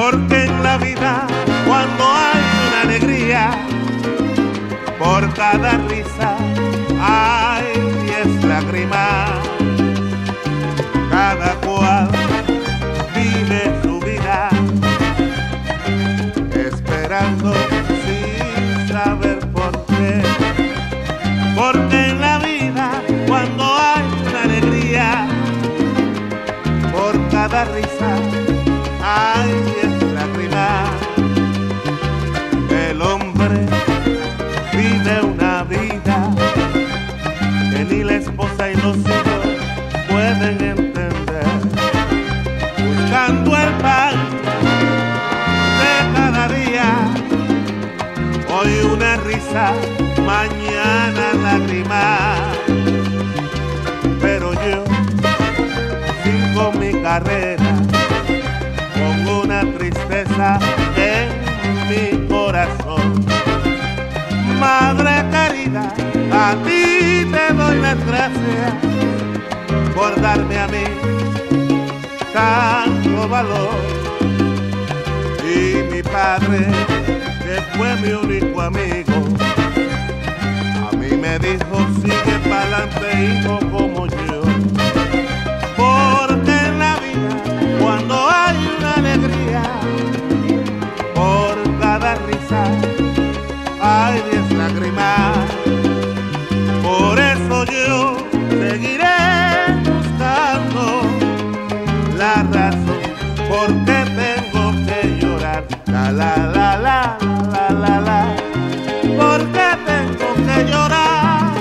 porque en la vida cuando hay una alegría, por cada risa hay 10 lágrimas. Cada cual vive su vida esperando sin saber por qué, porque en la vida cuando hay una alegría, por cada risa hay 10 lágrimas. El hombre vive una vida que ni la esposa y los hijos pueden entender, buscando el pan de cada día, hoy una risa, mañana lágrimas. Pero yo sigo mi carrera con una tristeza en mi corazón. Madre querida, a ti te doy las gracias por darme a mí tanto valor. Y mi padre, que fue mi único amigo, a mí me dijo sigue pa'lante hijo como yo, porque en la vida cuando hay una alegría, por cada risa hay 10 lágrimas. Por eso yo seguiré buscando la razón, porque tengo que llorar, la la la la la la la, porque tengo que llorar.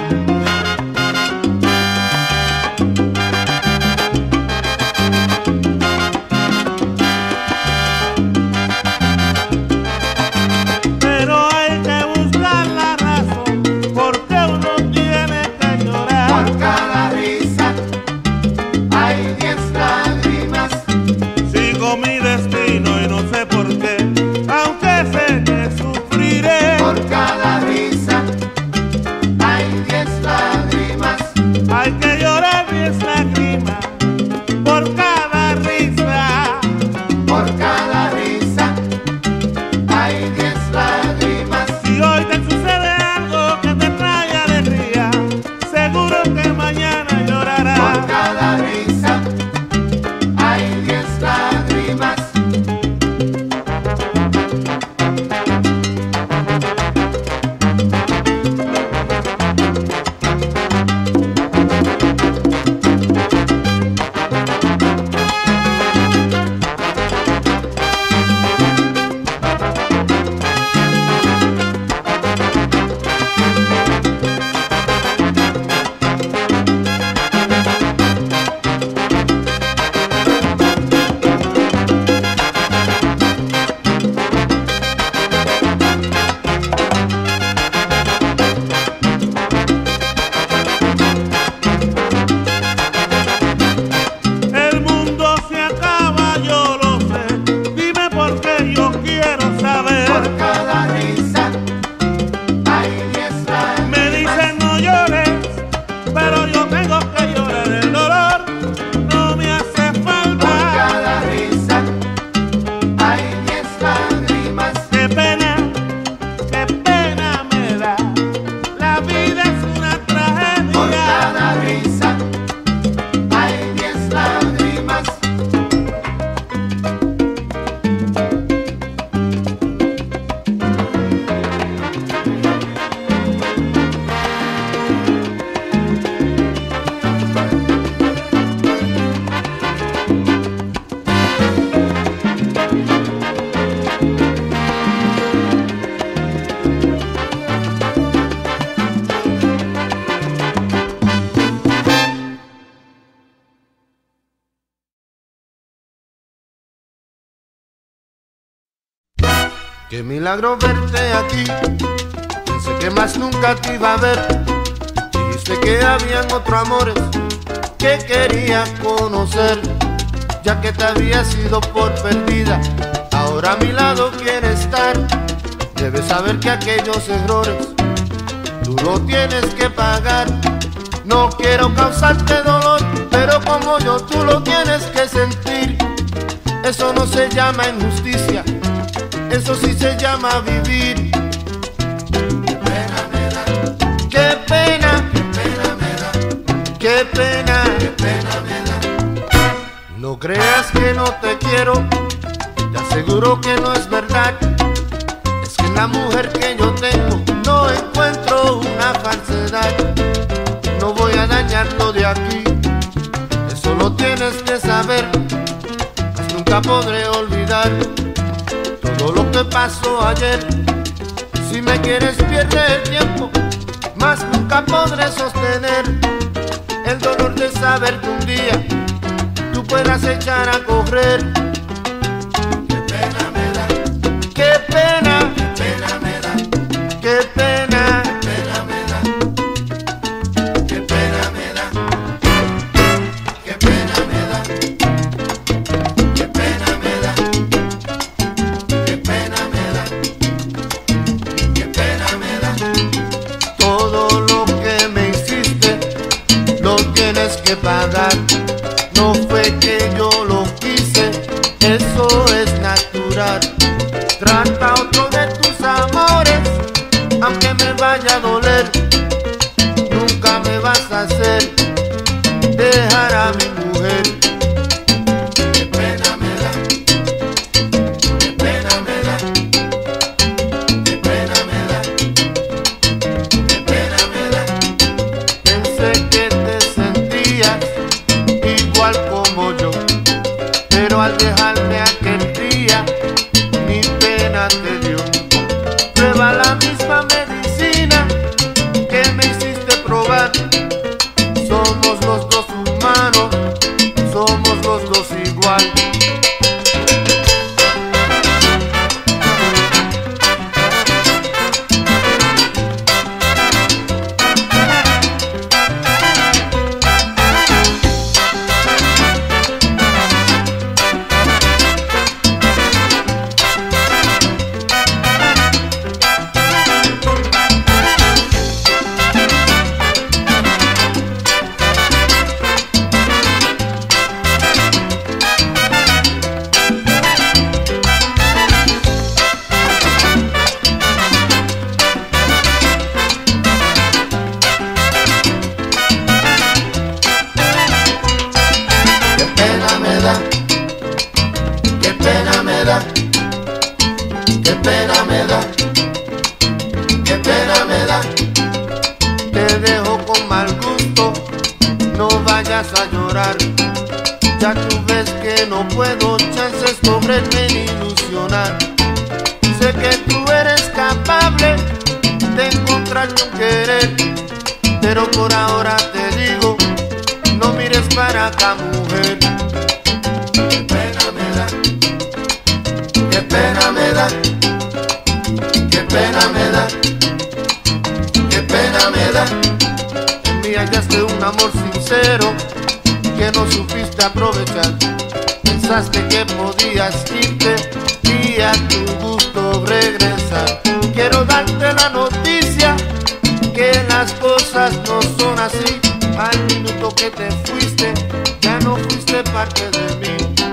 Qué milagro verte aquí, pensé que más nunca te iba a ver. Dijiste que habían otros amores que quería conocer, ya que te había sido por perdida, ahora a mi lado quiere estar. Debes saber que aquellos errores tú lo tienes que pagar. No quiero causarte dolor, pero como yo tú lo tienes que sentir. Eso no se llama injusticia, eso sí se llama vivir. Qué pena me da, qué pena, qué pena me da, qué pena, qué pena me da. No creas que no te quiero, te aseguro que no es verdad. Es que en la mujer que yo tengo no encuentro una falsedad. No voy a dañarlo de aquí, eso lo tienes que saber. Pues nunca podré olvidar todo lo que pasó ayer. Si me quieres pierde el tiempo, mas nunca podré sostener el dolor de saber que un día tú puedas echar a correr. Qué pena me da, qué pena, qué pena me da, qué pena, qué pena me da, qué pena me da, qué pena me da, qué pena me da, qué pena me da, qué pena me da. Todo lo que me hiciste lo tienes que pagar. No fue que yo lo quise, eso es natural. Trata otro de tus amores, aunque me vaya a doler. Nunca me vas a hacer dejar a mi mujer. Qué pena me da, qué pena me da, qué pena me da, qué pena me da. Pensé que te sentías igual como yo, pero al dejarme aquel día mi pena te dio. Prueba la misma medicina que me hiciste probar. Somos los dos humanos, somos los dos igual. Qué pena me da, qué pena me da, qué pena me da. Te dejo con mal gusto, no vayas a llorar. Ya tú ves que no puedo chances cogerme ni ilusionar. Sé que tú eres capaz de encontrarte un querer, pero por ahora te digo, no mires para acá, mujer. Qué pena me da, qué pena me da, qué pena me da, qué pena me da. En mí hallaste un amor sincero que no supiste aprovechar. Pensaste que podías irte y a tu gusto regresar. Quiero darte la noticia que las cosas no son así. Al minuto que te fuiste, ya no fuiste parte de mí.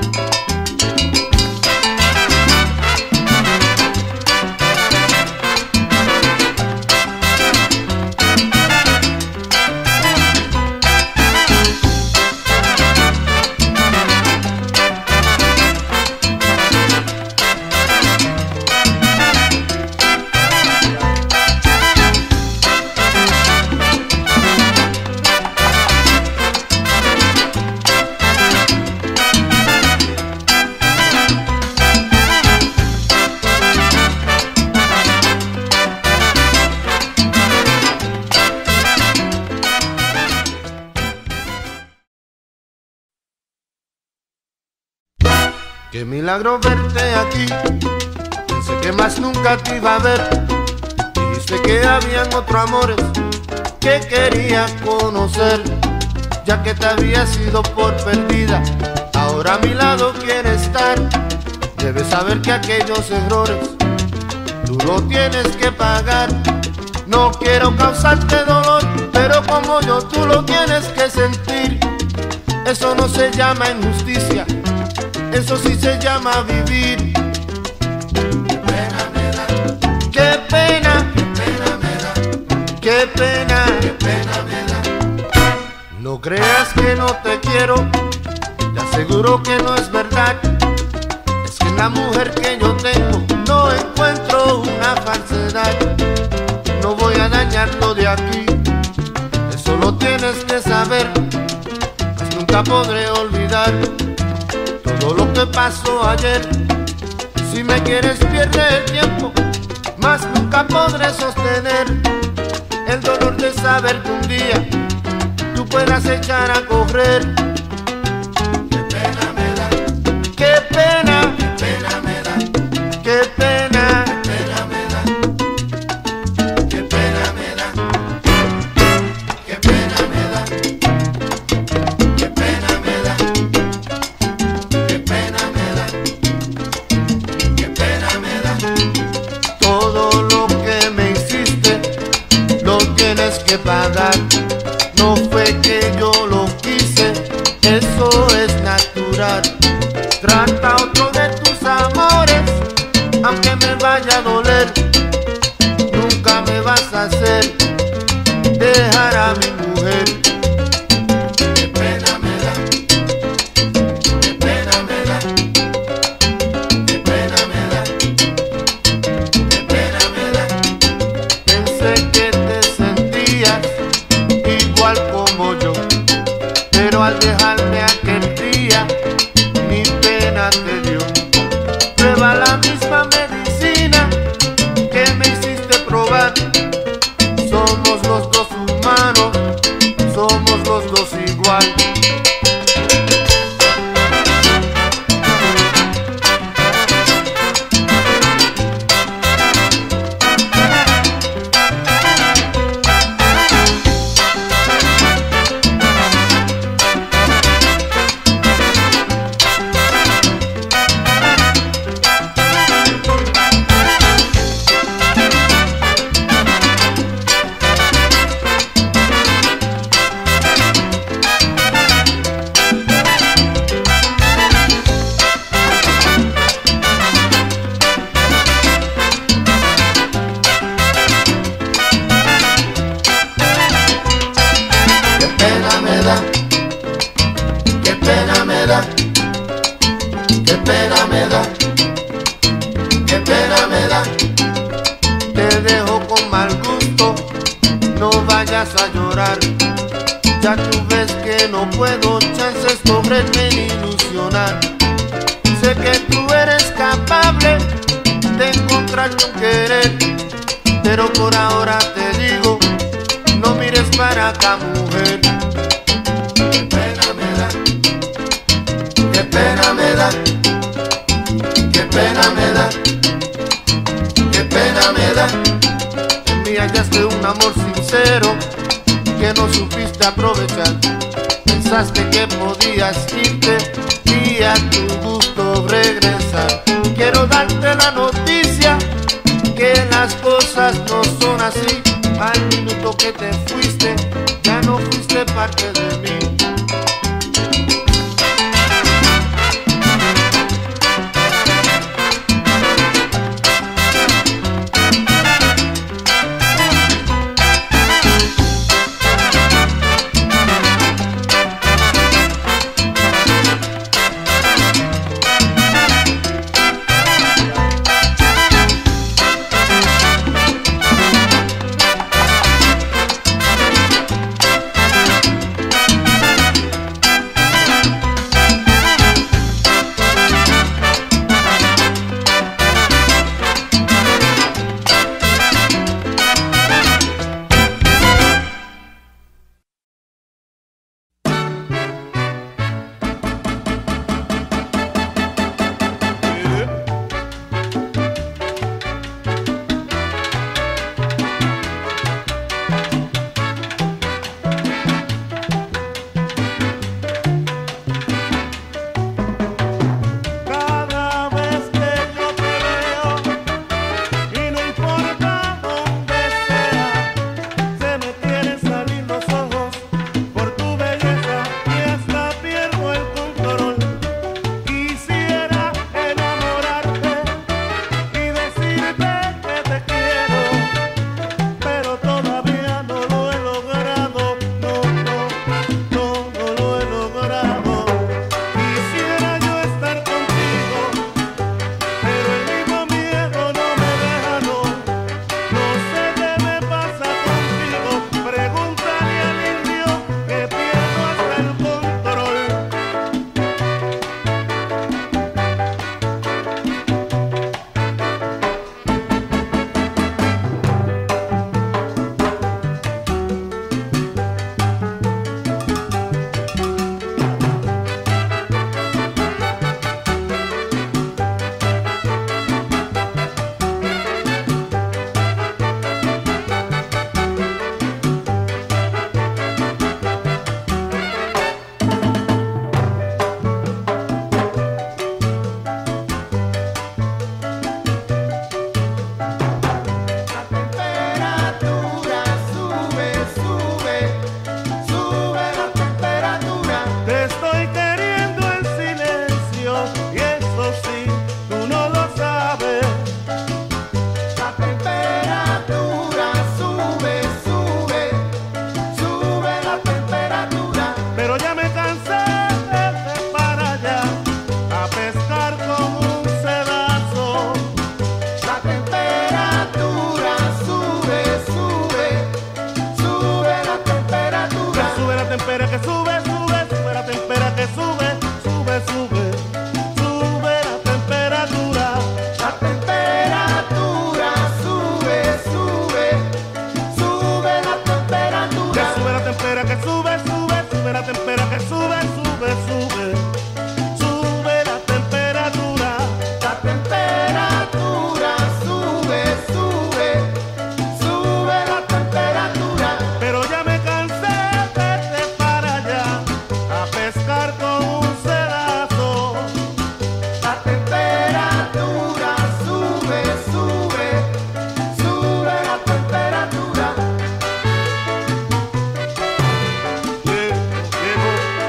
Qué milagro verte aquí, pensé que más nunca te iba a ver. Dijiste que habían otros amores que quería conocer. Ya que te habías ido por perdida, ahora a mi lado quieres estar. Debes saber que aquellos errores tú lo tienes que pagar. No quiero causarte dolor, pero como yo tú lo tienes que sentir. Eso no se llama injusticia, eso sí se llama vivir. Qué pena me da, Qué pena, qué pena me da, qué pena. qué pena me da. No creas que no te quiero, te aseguro que no es verdad. Es que en la mujer que yo tengo no encuentro una falsedad. No voy a dañarlo de aquí, eso lo tienes que saber, pues nunca podré olvidar todo lo que pasó ayer. Si me quieres pierde el tiempo, mas nunca podré sostener el dolor de saber que un día tú puedas echar a correr. Qué pena me da, Qué pena, qué pena me da, qué pena. pena me da, qué pena me da, qué pena me da, qué pena me da, qué pena me da, qué pena me da. Todo lo que me hiciste lo tienes que pagar. No fue que yo lo quise, eso es natural. Trata a otro de tus amores, aunque me vaya a doler. Nunca me vas a hacer dejar a mi mujer. Qué pena me da, qué pena me da, qué pena me da, qué pena me da. Pensé que te sentías igual como yo, pero al dejarme aquel día mi pena te dio. Prueba la misma medicina que me hiciste probar. Somos los dos humanos, somos los dos igual. Qué pena me da, qué pena me da, qué pena me da, qué pena me da. Te dejo con mal gusto, no vayas a llorar. Ya tú ves que no puedo chances cogerme ni ilusionar. Sé que tú eres capaz de encontrarte un querer, pero por ahora te digo, no mires para acá, mujer. Qué pena me da, qué pena me da, qué pena me da, qué pena me da. En mí hallaste un amor sincero que no supiste aprovechar. Pensaste que podías irte y a tu gusto regresar. Quiero darte la noticia que las cosas no son así. Al minuto que te fuiste, ya no fuiste parte de mí. temperatura que sube, sube, sube la temperatura que sube, sube, sube, sube la temperatura. La temperatura sube, sube, sube la temperatura. Que sube la temperatura que sube, sube, sube la temperatura que sube, sube, sube, sube la temperatura. La temperatura sube, sube, sube la temperatura. Pero ya me cansé de irte para allá a pescar con un sedazo. La temperatura sube, sube, sube la temperatura. Llego.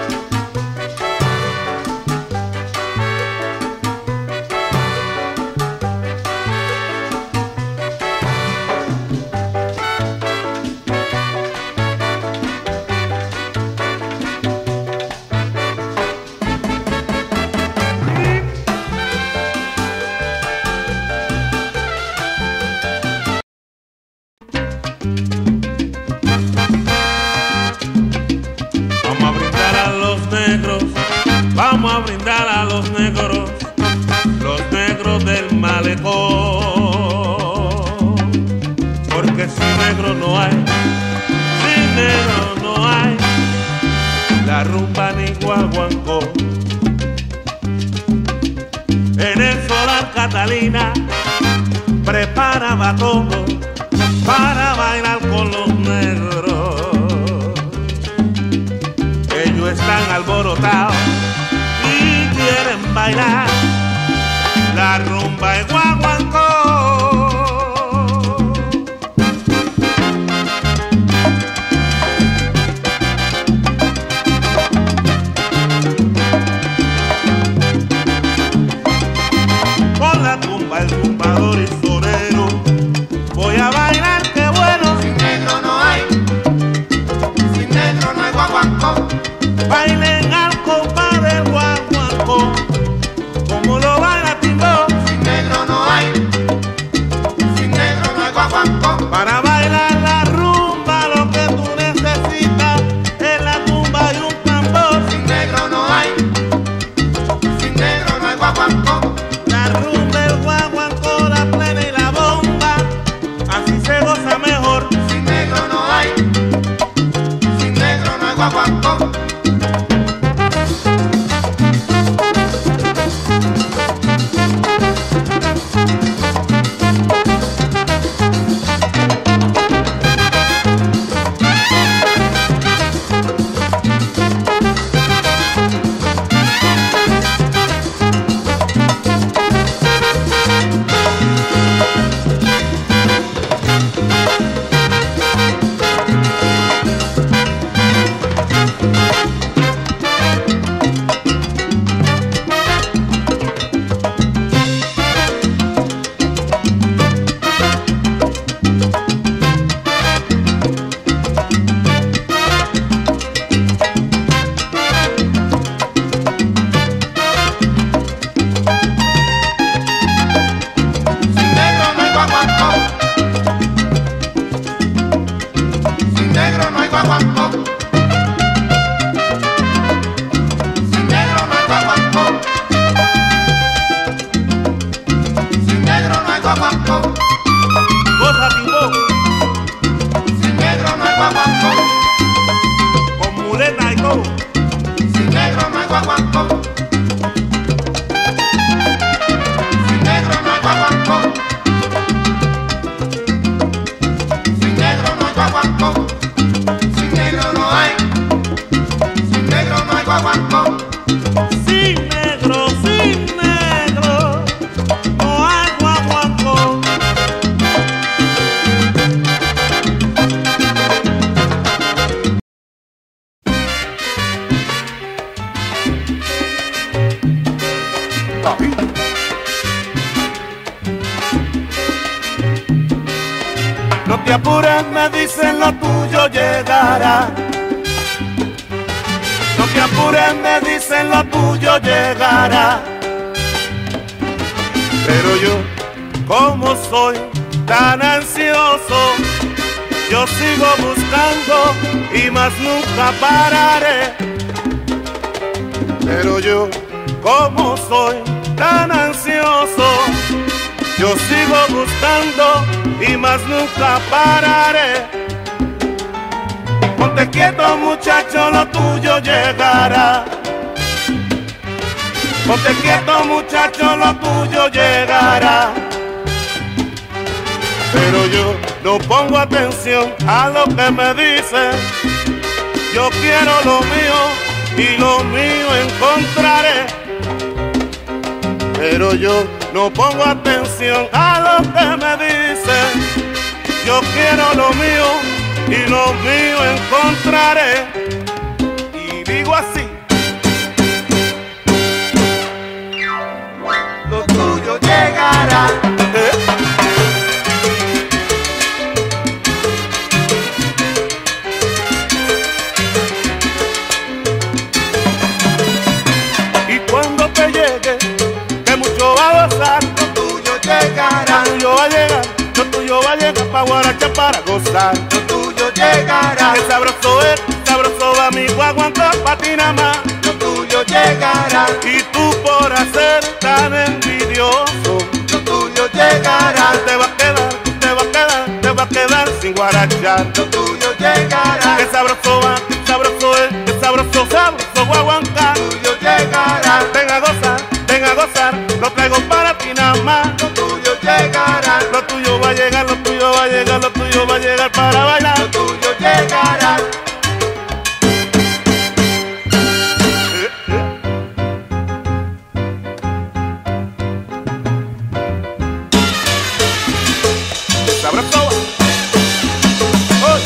Vamos a brindar a los negros, vamos a brindar a los negros del malecón. Porque sin negro no hay, sin negro no hay la rumba ni guaguancó. En el solar Catalina preparaba todo para bailar con los negros. Ellos están alborotados y quieren bailar la rumba de guaguancó. Con la tumba, el tumbador y sonero voy a bailar, qué bueno. Sin negro no hay, sin negro no hay guaguancó. Bailen al compás del guaguancó, como lo baila Timbo. Sin negro no hay, sin negro no hay guaguancó. Para bailar la rumba lo que tú necesitas es la tumba y un tambor. Sin negro no hay, sin negro no hay guaguancó. La rumba, el guaguancó, la plena y la bomba, así se goza mejor. Sin negro no hay, sin negro no hay guaguancó. Sin negro no hay guaguancó. Sin negro no hay guaguancó. Sin negro no hay guaguancó. Goza Timbo, Sin negro no hay guaguancó. con muleta y todo. Sin negro no hay guaguancó. Sin negro no hay guaguancó. Sin negro no hay guaguancó. Sin negro no hay. Sin negro no hay guaguancó. Sin negro, no hay guaguancó. No te apures, me dicen lo tuyo llegará. No te apures, me dicen lo tuyo llegará. Pero yo, como soy tan ansioso, yo sigo buscando y más nunca pararé. Pero yo, como soy tan ansioso, yo sigo buscando y más nunca pararé. Ponte quieto, muchacho, lo tuyo llegará. Ponte quieto, muchacho, lo tuyo llegará. Pero yo no pongo atención a lo que me dicen. Yo quiero lo mío y lo mío encontraré. Pero yo no pongo atención a lo que me dicen. Yo quiero lo mío y lo mío encontraré. Y digo así: lo tuyo llegará. Y cuando te llegue, que mucho va a gozar, Lo tuyo llegará. lo tuyo va a llegar, lo tuyo va a llegar pa' guaracha para gozar. Lo tuyo llegará. Que sabroso es, sabroso va mi guaguancó pa' ti nada más. Lo tuyo llegará. Y tú por hacer tan envidioso, Lo tuyo llegará. te va a quedar, te va a quedar, te va a quedar sin guarachar. Lo tuyo llegará. Que sabroso va, que sabroso es, que sabroso, sabroso guaguancá. Lo tuyo llegará. Ven a gozar, lo traigo para ti nada más. Lo tuyo llegará. Lo tuyo va a llegar, lo tuyo va a llegar, lo tuyo va a llegar para bailar. Lo tuyo llegará. Sabroso va. Oy.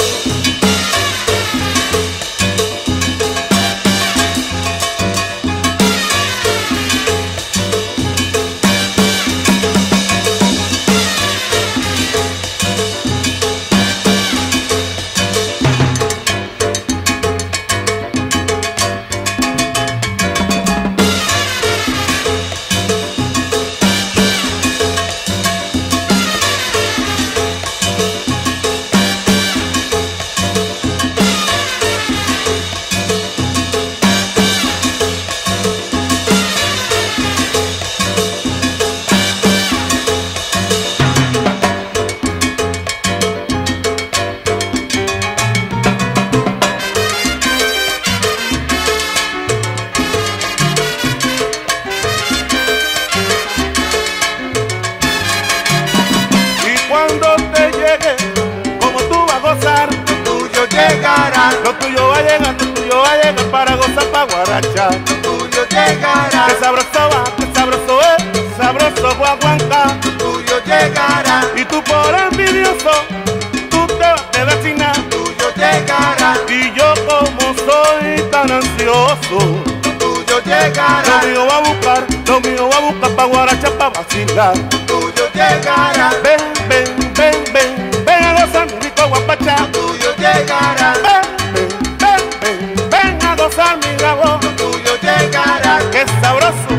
Cuando te llegue, como tú vas a gozar, Lo tuyo llegará. lo tuyo va a llegar, lo tuyo va a llegar para gozar, para guarachar. Lo tuyo llegará. Que sabroso va, que sabroso es, sabroso guaguancá. Lo tuyo llegará. Y tú por envidioso, tú te vas a quedar sin nada. Lo tuyo llegará. Y yo como soy tan ansioso, Lo tuyo llegará. lo mío va a buscar, lo mío va a buscar para guarachar, para vacilar. Lo tuyo llegará. Ven, ven, ven, ven, ven a gozar mi rico guapachá. Lo tuyo llegará. Ven, ven, ven, ven, ven a gozar mi rabo, Lo tuyo llegará. que es sabroso.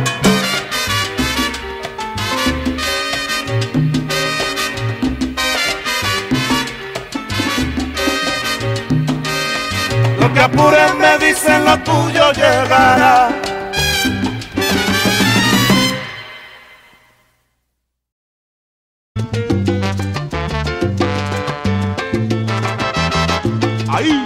Lo que apuren me dicen, lo tuyo llegará. Ahí.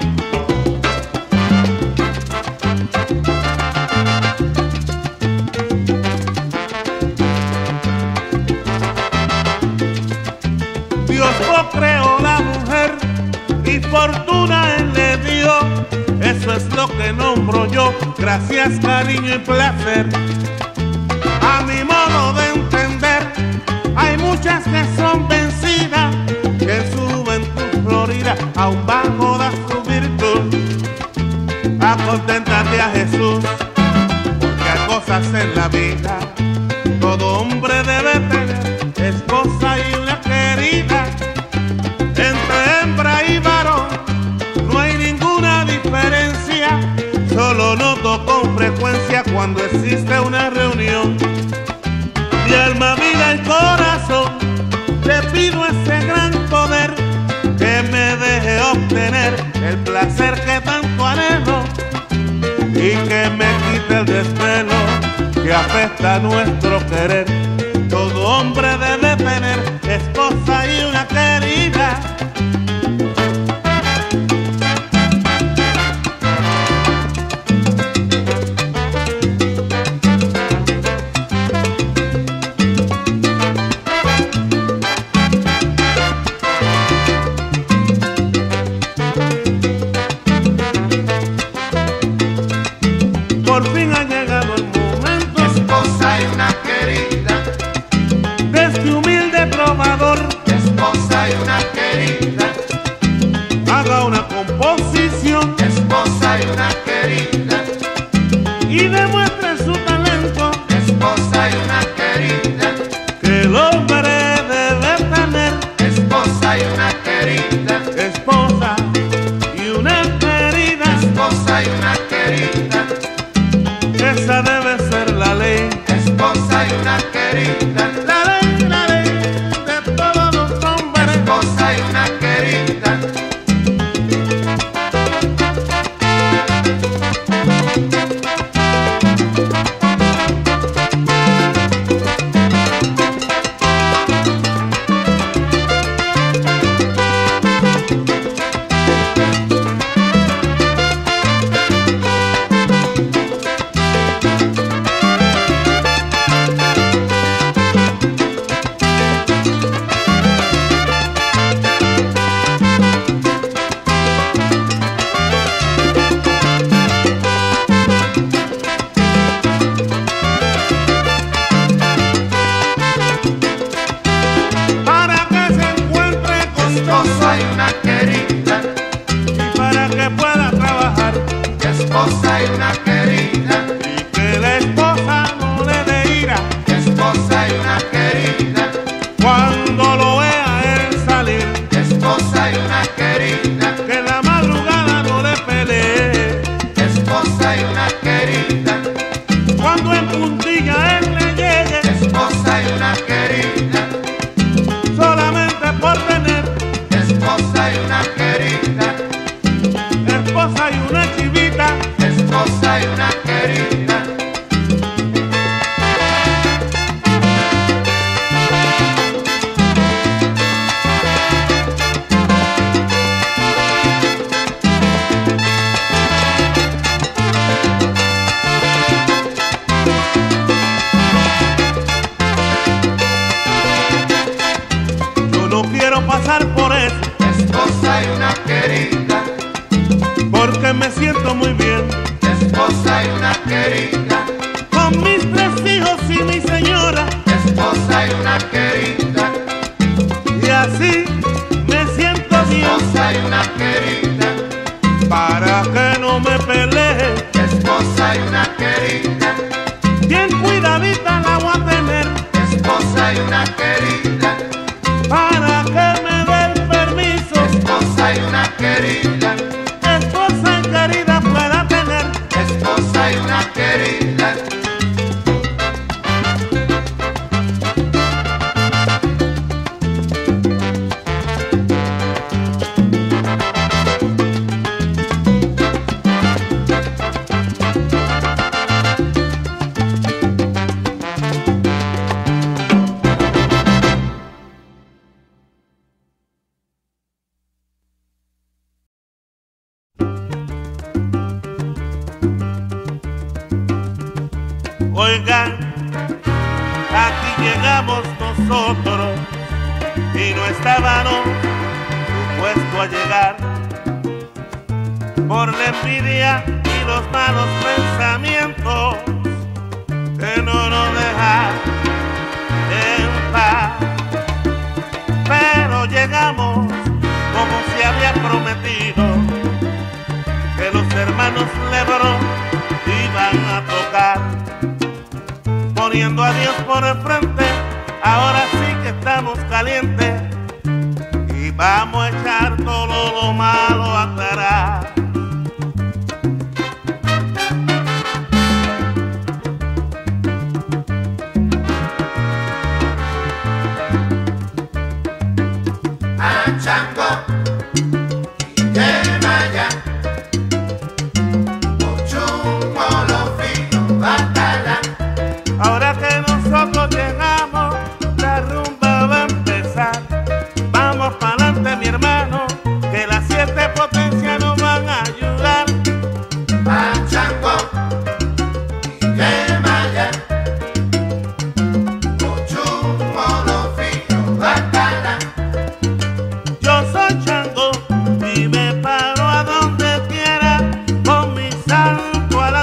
Dios no creó la mujer y fortuna él le dio. Eso es lo que nombro yo. Gracias, cariño y placer. A mi modo de entender, hay muchas que son vencidas, que en su juventud florida aún bajo da su virtud. Aconténtate a Jesús, porque hay cosas en la vida todo hombre debe tener, esposa y una querida. Entre hembra y varón no hay ninguna diferencia, solo noto con frecuencia cuando existe una reunión. Mi alma, vida y corazón, te pido ese gran poder que me deje obtener el placer que tanto anhelo y que me quite el desvelo que afecta nuestro querer. Todo hombre debe tener esposa y una querida. Por fin ha llegado el momento, esposa y una querida, de este humilde trovador, esposa y una querida, haga una composición esposa y una querida, y demuestre su talento, esposa y una querida, que el hombre debe tener esposa y una querida, esposa y una querida. esposa y una querida, Esa debe ser la ley, esposa y una querida, la ley de todos los hombres. esposa y una querida. Para que se encuentre Esposa costosa y una querida, y para que pueda trabajar esposa y una querida, y que la esposa no le dé ira esposa y una querida, cuando lo vea él salir, esposa y una querida, que en la madrugada no le pelee, esposa y una querida, cuando en puntilla él le llegue, esposa y una querida, solamente por tener esposa y una querida, esposa y una chivita. esposa y una querida. Yo no quiero pasar por eso, Esposa y una querida, porque me siento muy bien esposa y una querida, con mis 3 hijos y mi señora, esposa y una querida, y así me siento bien, esposa y una querida, para que no me pelee, esposa y una querida, bien cuidadita la voy a tener, esposa y una querida, para que me dé el permiso, esposa y una querida, esposa y querida pueda tener. esposa y una querida. Oigan, aquí llegamos nosotros y no estábamos supuestos a llegar por la envidia y los malos pensamientos que no nos dejan en paz. Pero llegamos como se había prometido, que los hermanos Lebrón iban a tocar, poniendo a Dios por el frente. Ahora sí que estamos calientes y vamos a echar todo lo malo a aclarar. Chango,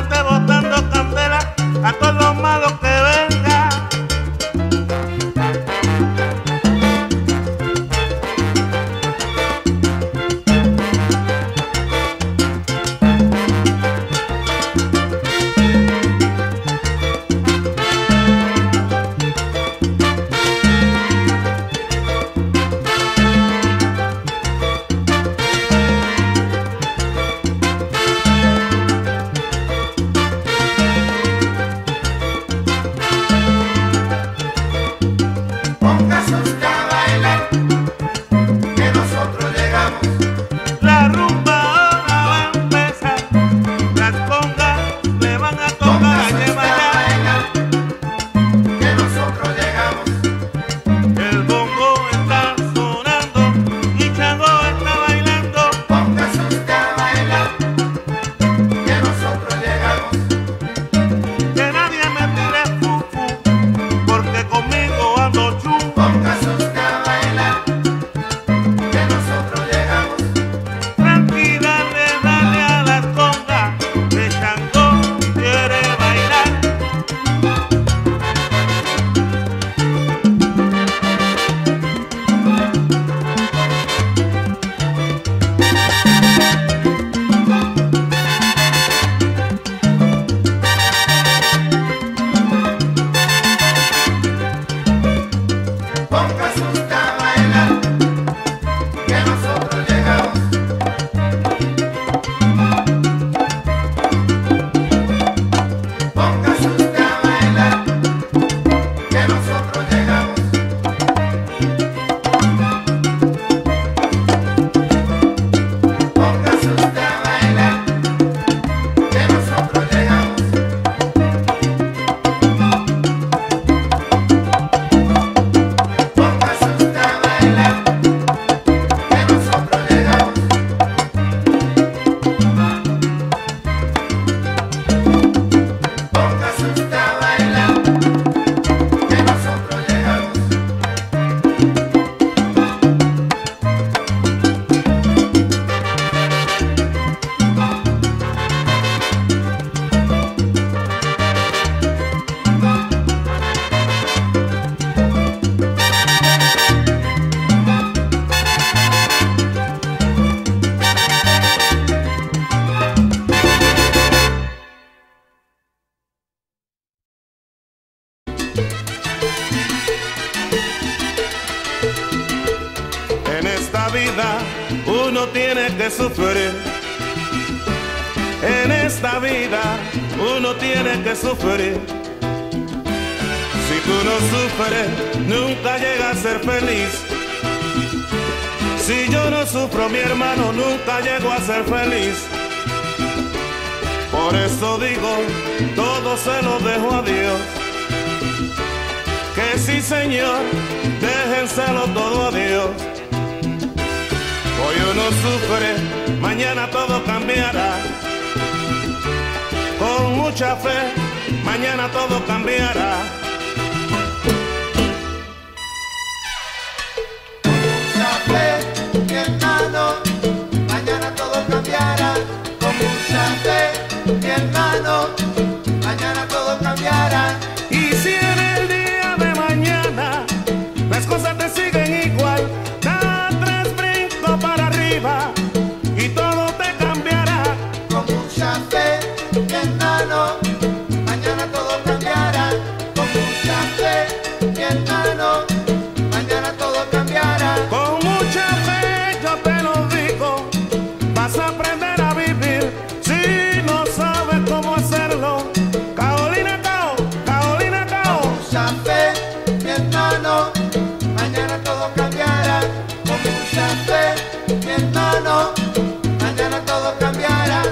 ande botando candela a todos los malos que vengan. Uno tiene que sufrir. En esta vida uno tiene que sufrir. Si tú no sufres, nunca llegas a ser feliz. Si yo no sufro, mi hermano, nunca llego a ser feliz. Por eso digo, todo se lo dejo a Dios. Que sí, Señor, déjenselo todo a Dios. Hoy uno sufre, mañana todo cambiará. Con mucha fe, mañana todo cambiará. Mucha fe, mi hermano, mañana todo cambiará. Con mucha fe, mi hermano, mañana todo cambiará. Y si en el día de mañana las cosas te siguen igual, da 3 brincos para arriba y todo te cambiará. Con mucha fe, mi hermano, mañana todo cambiará. Con mucha fe, mi hermano, mañana todo cambiará. Con mucha fe yo te lo digo, vas a aprender a vivir. Si no sabes cómo hacerlo, Carolina Cao, Carolina Cao. Con mucha fe, mi hermano, mañana todo cambiará. Con mucha fe, mi hermano, mañana todo cambiará.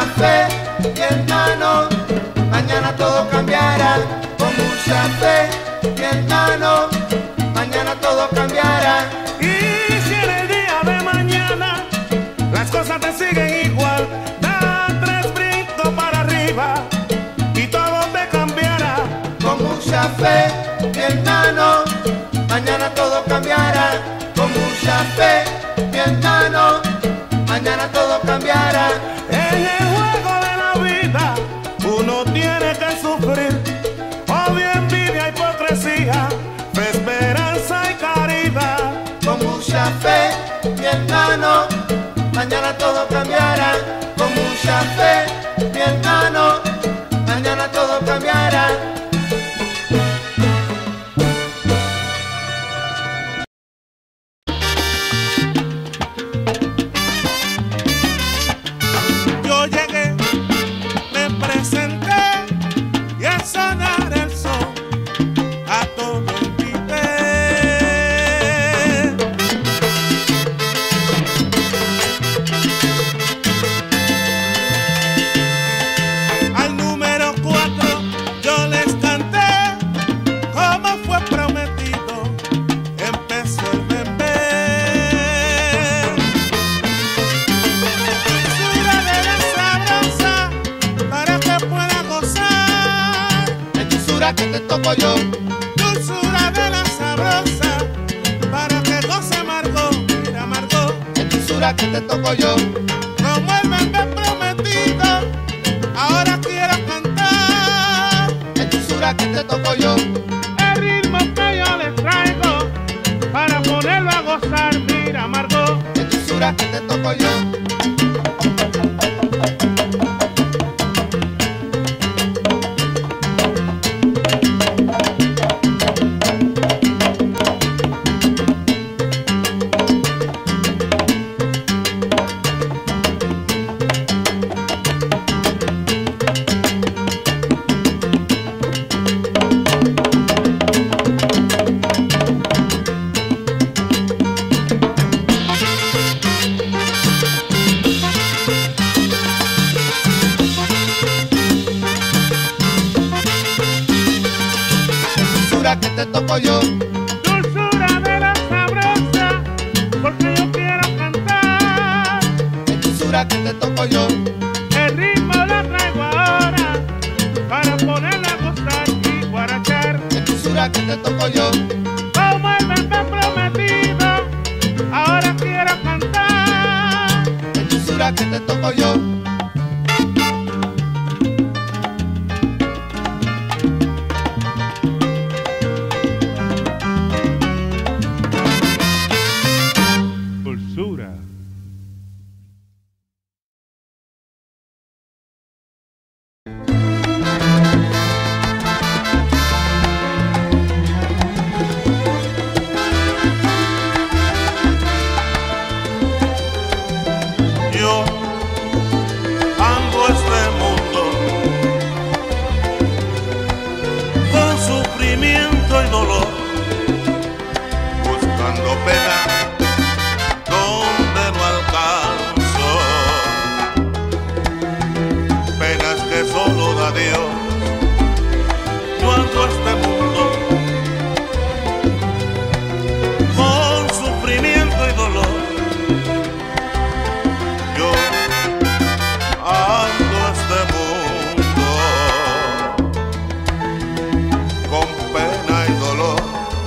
fe, mi hermano, mañana todo cambiará. Con mucha fe, mi hermano, mañana todo cambiará. Y si en el día de mañana las cosas te siguen igual, da 3 brincos para arriba y todo te cambiará. Con mucha fe, mi hermano, mañana todo cambiará. Con mucha fe, mi hermano, mañana todo cambiará. En el juego de la vida uno tiene que sufrir odio, envidia, hipocresía, fe, esperanza y caridad. Con mucha fe, mi hermano, mañana todo cambiará. Con mucha fe, mi hermano, mañana todo cambiará. Yo llegué, me presenté y al sonar el son a todo invité. Al número 4 yo les canté como fue prometido, empezó el bembé. Que te toco yo, Dulzura de la sabrosa, para que goce Margot, mira Margot. es dulzura que te toco yo. Como el bebé prometido, ahora quiero cantar. Es dulzura que te toco yo. El ritmo que yo les traigo, para ponerlo a gozar, mira Margot. Es dulzura que te toco yo. Que te toco yo, Dulzura de la sabrosa, porque yo quiero cantar. es dulzura que te toco yo. El ritmo lo traigo ahora, para ponerla a gozar y guarachar. Es dulzura que te toco yo. Como el bebé prometido, ahora quiero cantar. Es dulzura que te toco yo. Dulzura. Yo ando este mundo con sufrimiento y dolor, buscando pena donde no alcanzo, penas que solo da Dios. Yo ando este mundo con sufrimiento y dolor. Yo ando este mundo con pena y dolor.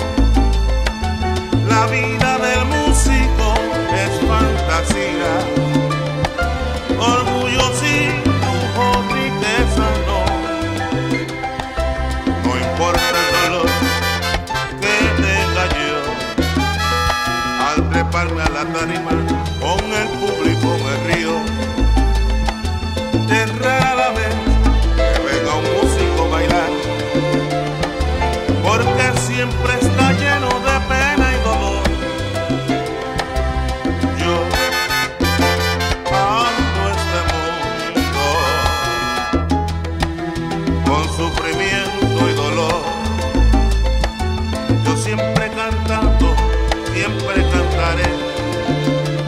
La vida del músico es fantasía, orgullo sí, lujo, riqueza no. No importa el dolor que tenga yo al treparme a la tarima, con el público me río. Es rara la vez que venga un músico a bailar, porque siempre está lleno de pena y dolor. Yo ando este mundo con sufrimiento y dolor. Yo siempre cantando, siempre cantaré,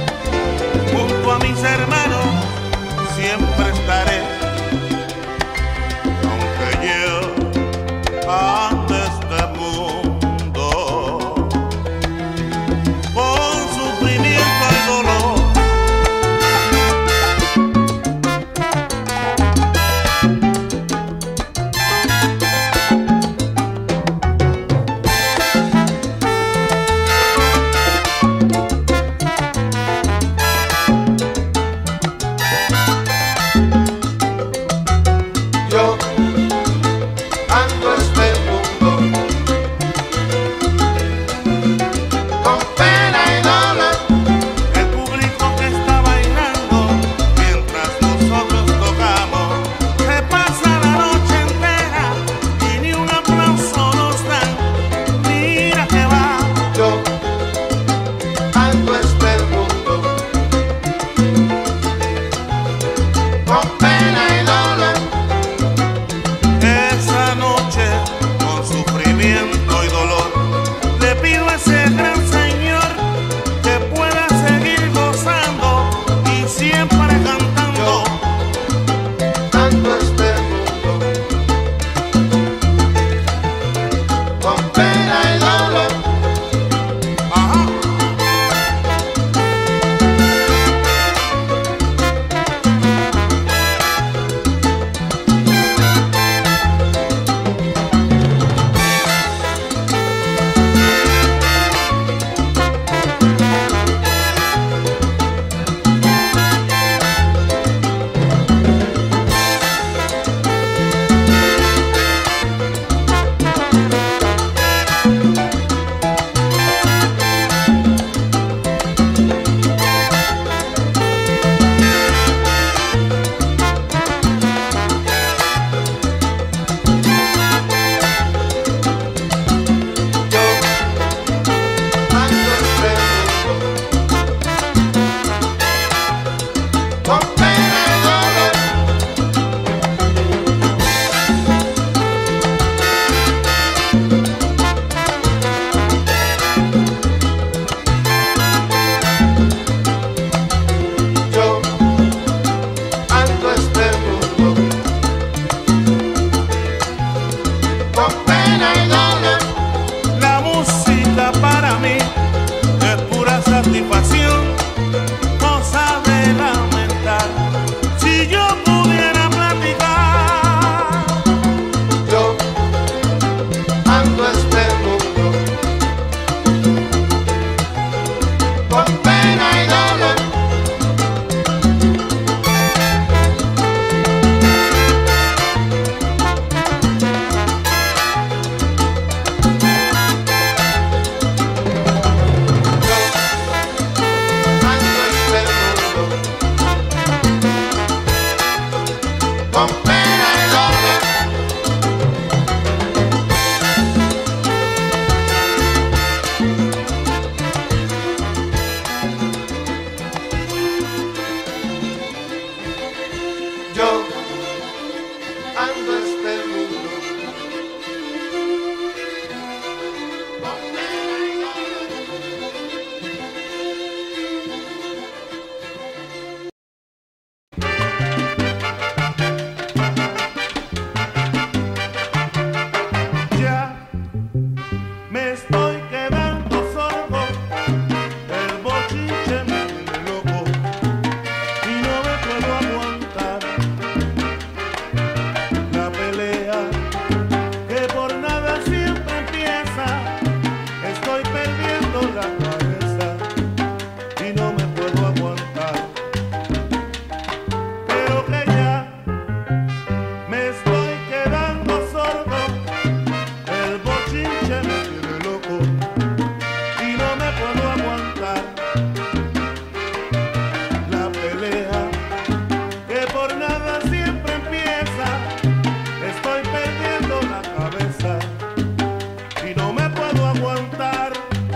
con pena y dolor. Yo ando este mundo con pena y dolor. La música para mí es pura satisfacción, no sabe lamentar. Si yo pudiera platicar, Yo ando este mundo con pena y dolor. Ando este mundo con pena y dolor. Yo ando este mundo con pena y dolor. ya me estoy quedando sordo. El bochinche me tiene loco y no me puedo aguantar. La pelea que por nada siempre empieza, estoy perdiendo la cabeza y no me puedo aguantar. Pero que ya me estoy quedando sordo. El bochinche me tiene loco y no me puedo aguantar. La pelea que por nada siempre empieza, estoy perdiendo la cabeza y no me puedo aguantar.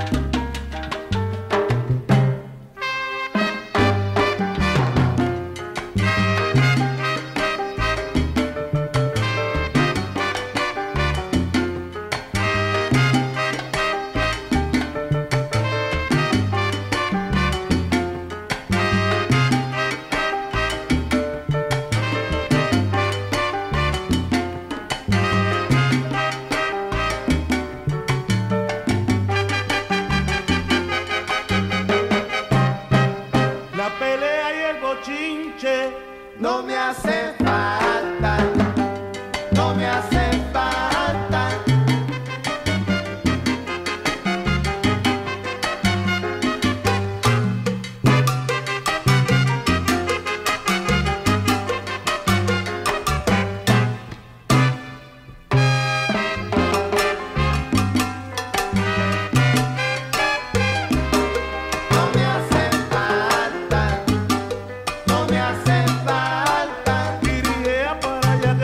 La pelea y el bochinche No me hace falta, no me hace falta. No me hace falta, no me hace falta. iría para allá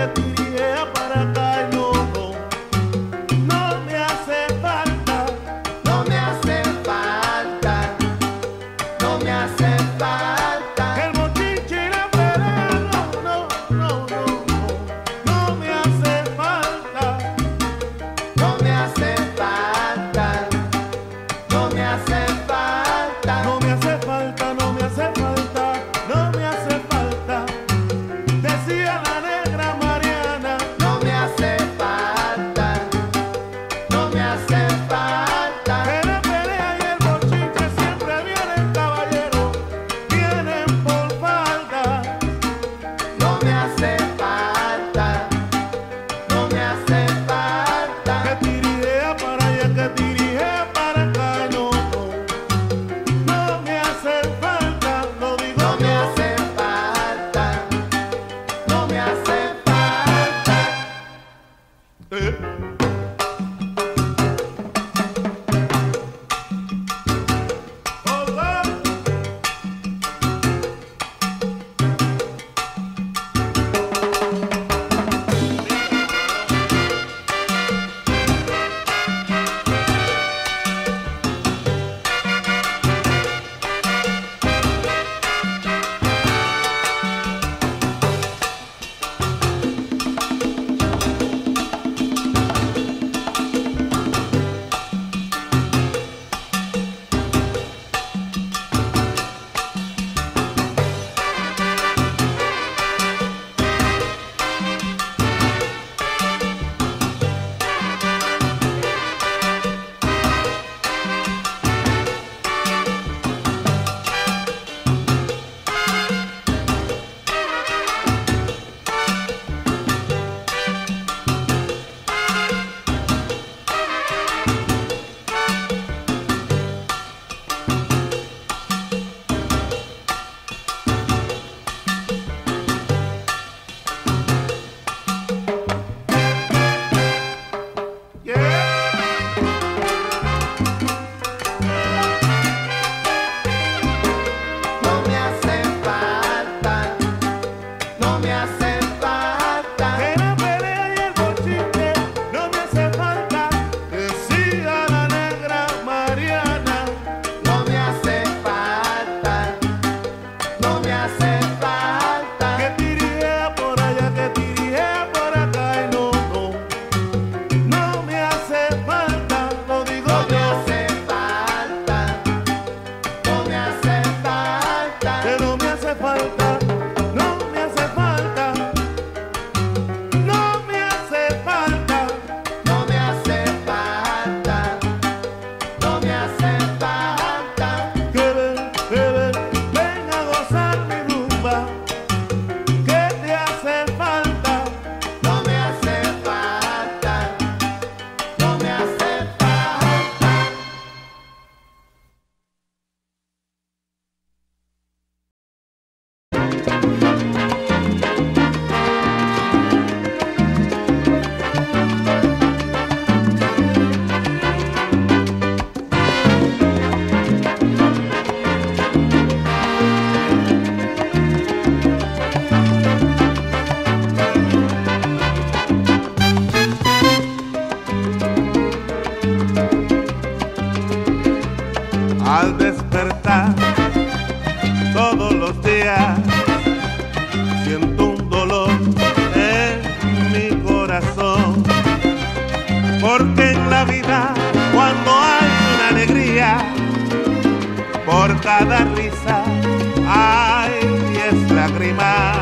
Al despertar todos los días siento un dolor en mi corazón, porque en la vida cuando hay una alegría, por cada risa hay 10 lágrimas.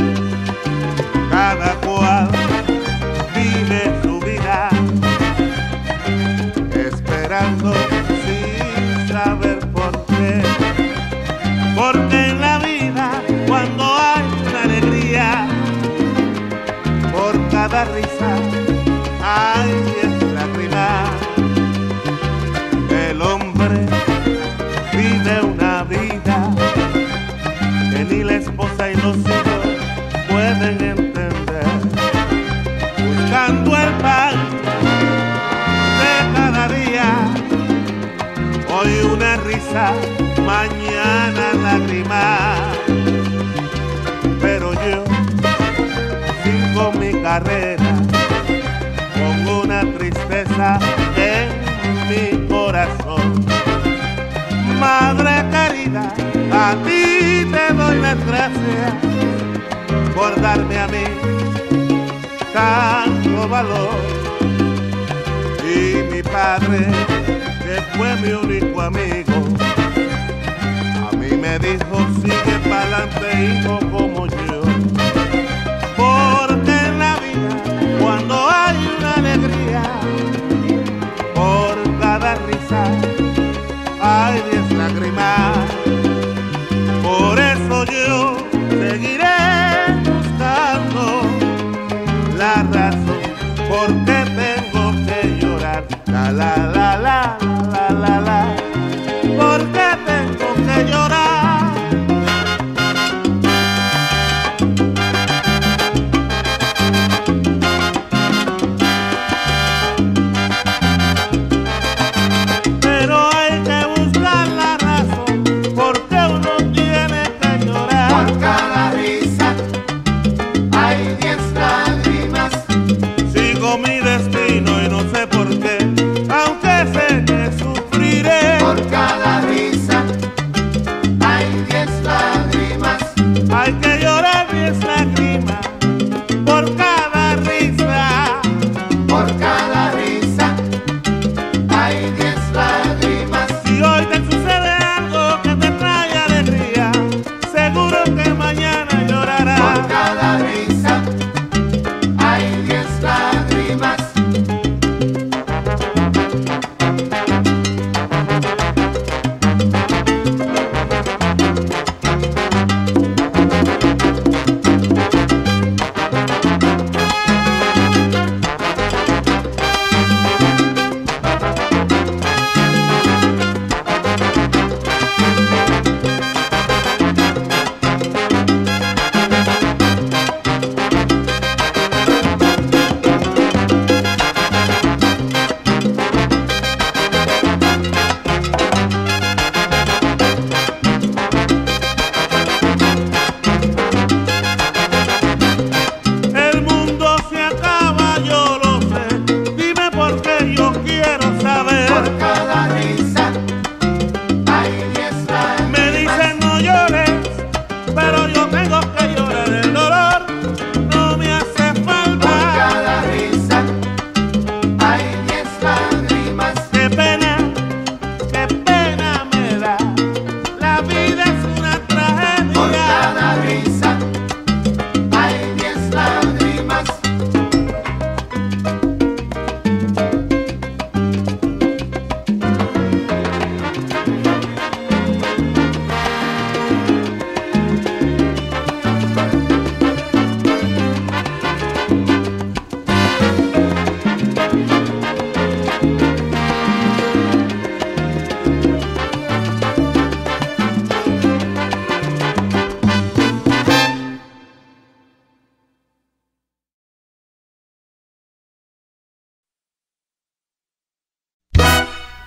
Cada cual vive su vida esperando saber por qué, porque en la vida cuando hay una alegría, por cada risa hay 10 lágrimas. El hombre vive una vida que ni la esposa y los hijos pueden entender, buscando el pan de cada día. Hoy una risa, mañana lágrimas, pero yo sigo mi carrera con una tristeza en mi corazón. Madre querida, a ti te doy las gracias por darme a mí tanto valor. Y mi padre, que fue mi único amigo, a mí me dijo sigue pa'lante hijo como yo, porque en la vida cuando hay una alegría, por cada risa hay 10 lágrimas. Por eso yo seguiré buscando la razón por qué tengo que llorar. La la la la la la la, ¿por qué tengo que llorar? Pero hay que buscar la razón, porque uno tiene que llorar. Por cada risa hay 10 lágrimas. Sigo mi destino y no sé por qué, aunque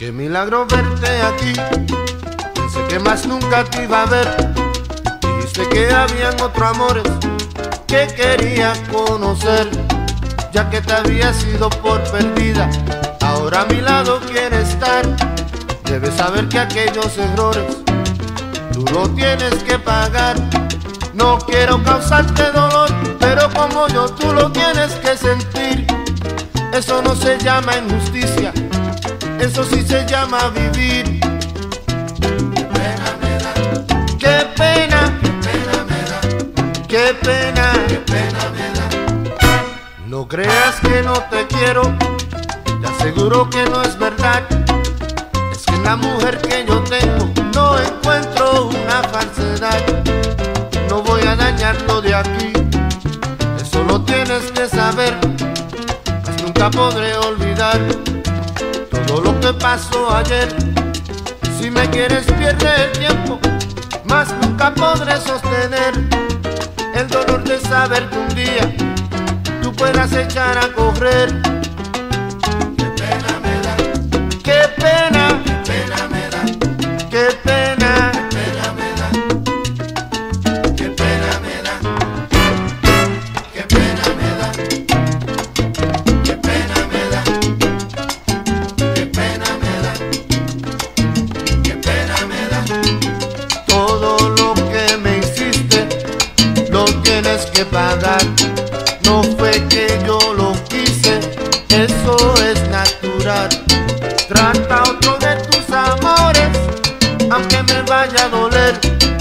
Qué milagro verte aquí, pensé que más nunca te iba a ver. Dijiste que habían otros amores que quería conocer, ya que te habías ido por perdida, ahora a mi lado quieres estar. Debes saber que aquellos errores tú lo tienes que pagar. No quiero causarte dolor, pero como yo tú lo tienes que sentir. Eso no se llama injusticia, eso sí se llama vivir. Qué pena me da, Qué pena, qué pena me da, qué pena. qué pena me da. No creas que no te quiero, te aseguro que no es verdad. Es que en la mujer que yo tengo no encuentro una falsedad. No voy a dañarlo de aquí, eso lo tienes que saber. Mas nunca podré olvidar todo lo que pasó ayer. Si me quieres pierde el tiempo, mas nunca podré sostener el dolor de saber que un día tú puedas echar a correr. Qué pena me da, Qué pena, qué pena me da, qué pena. pena me da, qué pena me da, qué pena me da, qué pena me da, qué pena me da, qué pena me da. Todo lo que me hiciste lo tienes que pagar. No fue que yo lo quise, eso es natural. Trata a otro de tus amores, aunque me vaya a doler.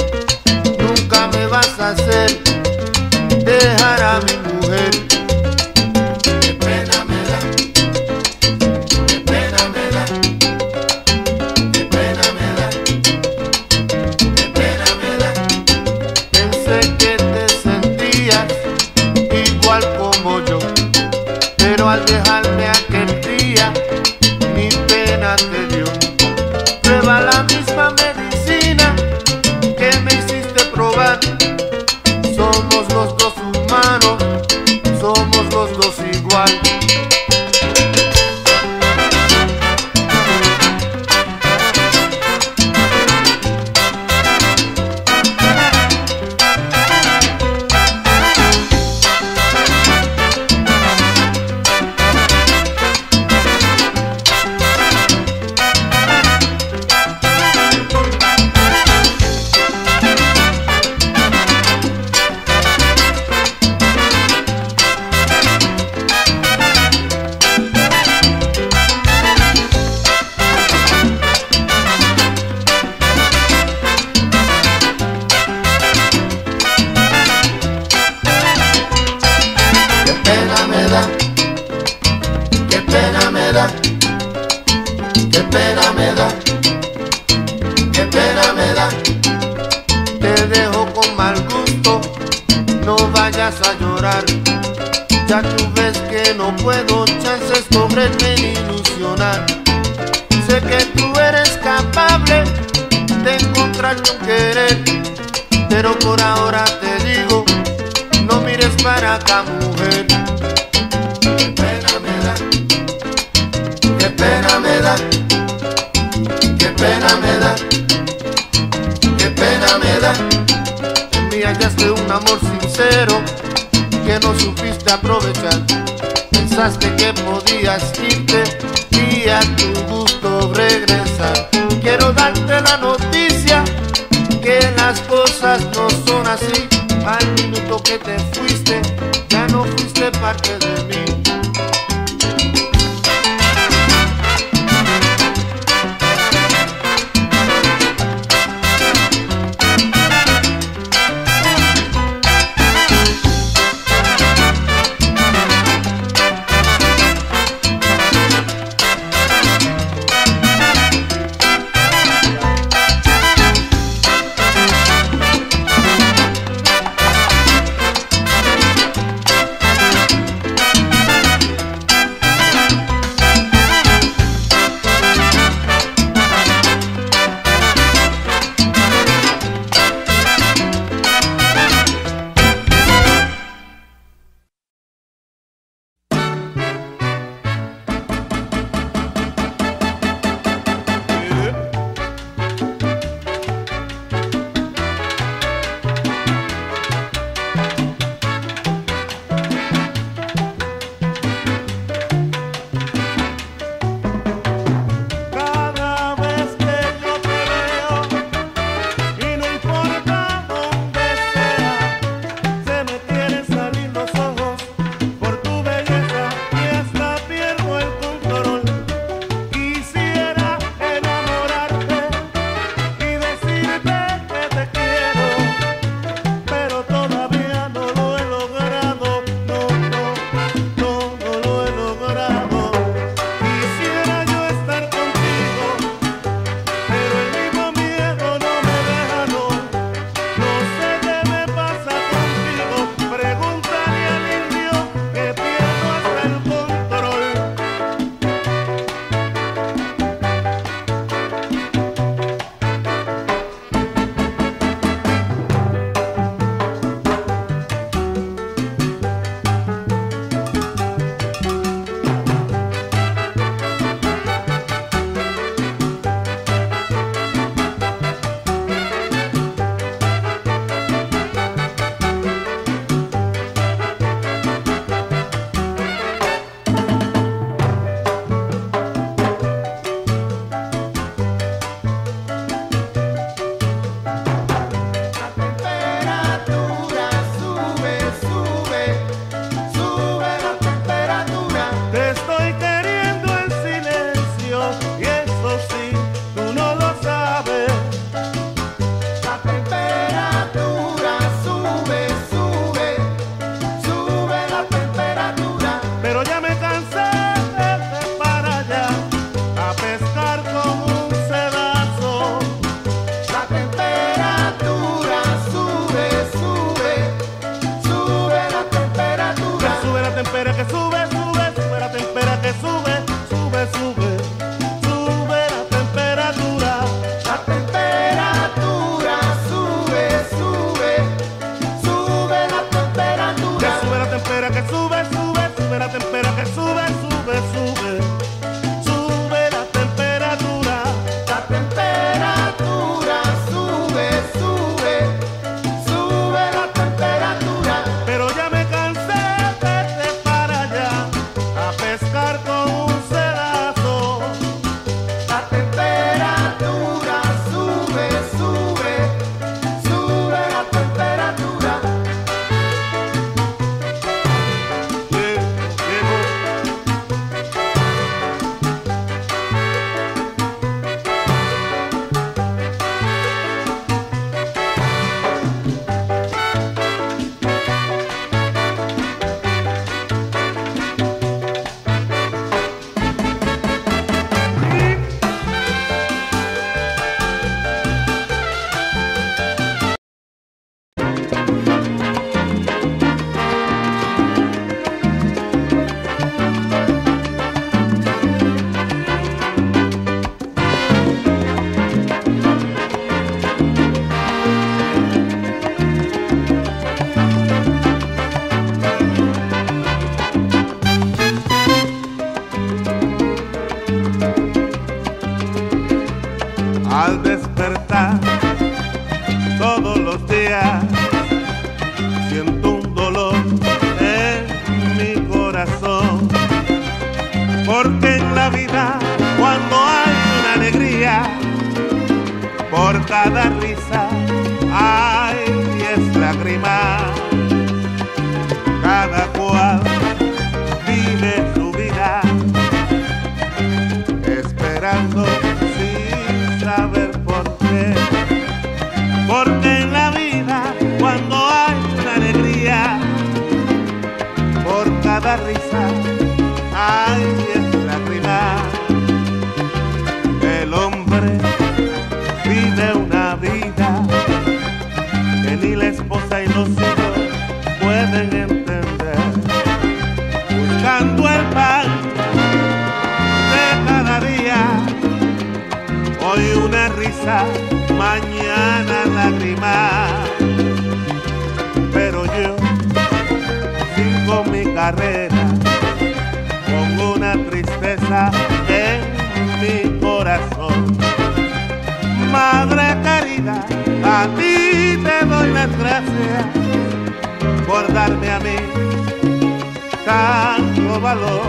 Nunca me vas a hacer dejar a mi mujer. Qué pena me da, qué pena me da, qué pena me da, qué pena me da. Pensé que te sentías igual como yo, pero al dejarme aquel día mi pena te dio. Prueba la misma medicina que me hiciste probar. Somos los dos humanos, somos los dos igual. Qué pena me da, qué pena me da, qué pena me da, qué pena me da. Te dejo con mal gusto, no vayas a llorar. Ya tú ves que no puedo chances cogerme ni ilusionar. Sé que tú eres capaz de encontrarte un querer, pero por ahora te digo, no mires para acá, mujer. Qué pena me da, qué pena me da, qué pena me da, qué pena me da. En mí hallaste un amor sincero que no supiste aprovechar. Pensaste que podías irte y a tu gusto regresar. Quiero darte la noticia que las cosas no son así. Al minuto que te fuiste, ya no fuiste parte de mí. temperatura que sube, sube, sube la temperatura que sube, sube, sube. Sube la temperatura. La temperatura sube, sube, sube la temperatura. Pero ya me cansé de irte para allá a pescar con un sedazo. La temperatura sube, sube, sube la temperatura. Llego. Al despertar todos los días siento un dolor en mi corazón, porque en la vida cuando hay una alegría, por cada risa hay 10 lágrimas. Cada cual vive su vida esperando sin saber por qué, porque en la vida cuando hay una alegría, por cada risa hay 10 lágrimas. El hombre vive una vida que ni la esposa y los hijos pueden entender, buscando el pan de cada día. Hoy una risa, mañana lágrimas, pero yo sigo mi carrera con una tristeza en mi corazón. Madre querida, a ti te doy las gracias por darme a mí tanto valor.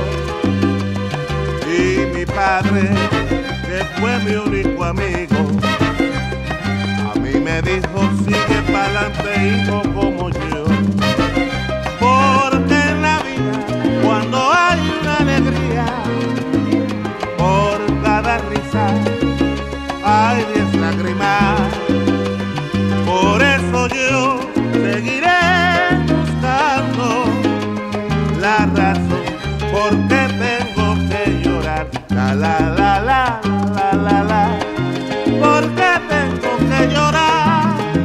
Y mi padre, que fue mi único amigo, a mí me dijo sigue pa'lante hijo como yo, porque en la vida cuando hay una alegría, por cada risa hay 10 lágrimas. Por eso yo seguiré buscando la razón por qué tengo que llorar. La la la la la la la. ¿Por qué tengo que llorar?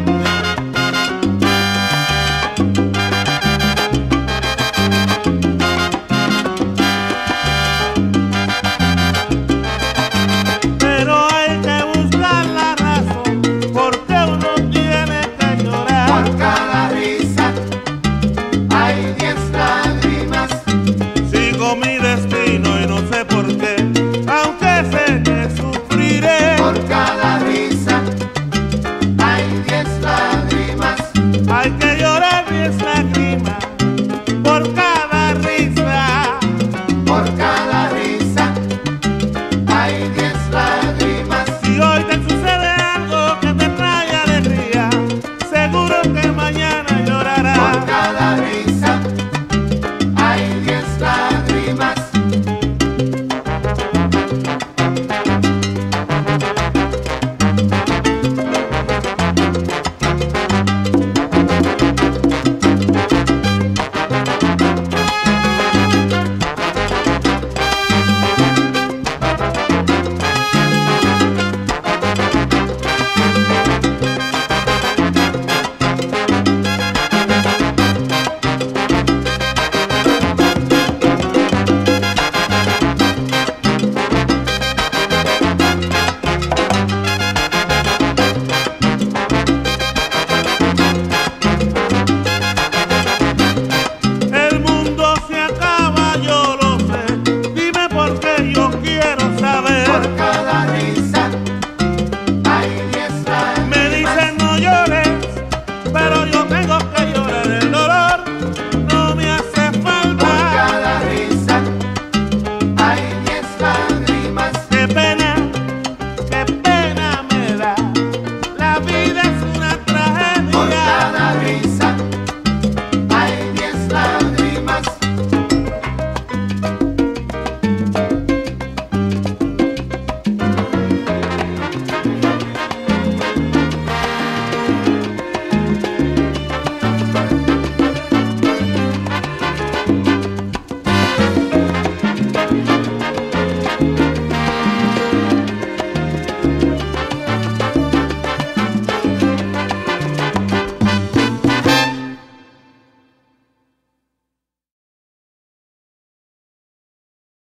Pero hay que buscar la razón por qué uno tiene que llorar. Por cada risa hay 10 lágrimas. Sigo mi destino y no sé por qué, aunque sé que sufriré. Por cada risa hay 10 lágrimas. Hay que llorar 10 lágrimas por cada risa. Por cada risa hay 10 lágrimas. Si hoy te sucede algo que te trae alegría, seguro que mañana llorarás. Por cada risa